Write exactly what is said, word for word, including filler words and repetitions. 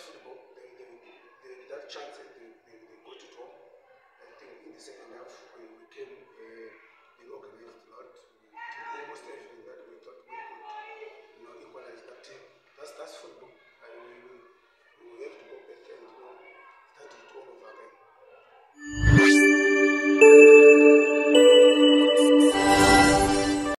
football. They, they, they, that chance, they, they, they got it home. I think in the second half, we, we came uh,